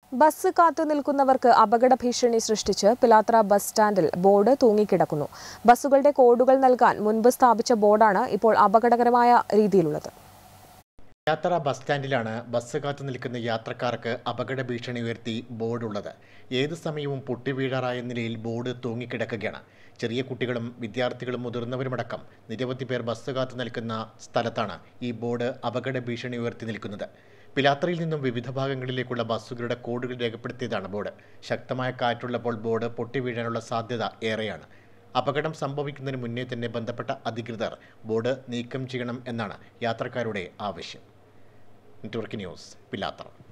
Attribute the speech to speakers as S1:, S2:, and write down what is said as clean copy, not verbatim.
S1: Bus കാത്തു നിൽക്കുന്നവർക്ക് അപകട ഭീഷണി സൃഷ്ടിച്ച് പിലാത്ര ബസ് സ്റ്റാൻഡിൽ ബോർഡ് തൂങ്ങിക്കിടക്കുന്നു. ബസ്സുകളുടെ കോഡുകൾ നൽകാൻ മുൻപ് സ്ഥാപിച്ച ബോർഡാണ് ഇപ്പോൾ അപകടകരമായ രീതിയിലുള്ളത്.
S2: പിലാത്ര ബസ് സ്റ്റാൻഡിലാണ് ബസ് കാത്തു നിൽക്കുന്ന യാത്രക്കാർക്ക് അപകട ഭീഷണി ഉയർത്തി ബോർഡുള്ളത്. ഏത് സമയവും പൊട്ടിവീഴാറായ നിലയിൽ ബോർഡ് തൂങ്ങിക്കിടക്കുകയാണ്. ചെറിയ കുട്ടികളും വിദ്യാർത്ഥികളും മുതിർന്നവരുമടക്കം നിരവധി പേർ ബസ് കാത്തു നിൽക്കുന്ന സ്ഥലത്താണ് ഈ ബോർഡ് അപകട ഭീഷണി ഉയർത്തി നിൽക്കുന്നത്. പിലാത്രയിൽ നിന്നും വിവിധ ഭാഗങ്ങളിലേക്കുള്ള ബസ്സുകളുടെ കോഡുകൾ രേഖപ്പെടുത്തിയതാണ് ബോർഡ്. ശക്തമായ കാറ്റുള്ളപ്പോൾ ബോർഡ് പൊട്ടിവീഴാനുള്ള സാധ്യത ഏറെയാണ്. അപകടം സംഭവിക്കുന്നതിന് മുന്നേ തന്നെ ബന്ധപ്പെട്ട അധികൃതർ ബോർഡ് നീക്കം ചെയ്യണം എന്നാണ് യാത്രക്കാരുടെ ആവശ്യം. നെറ്റ്വർക്ക് ന്യൂസ്, പിലാത്ര.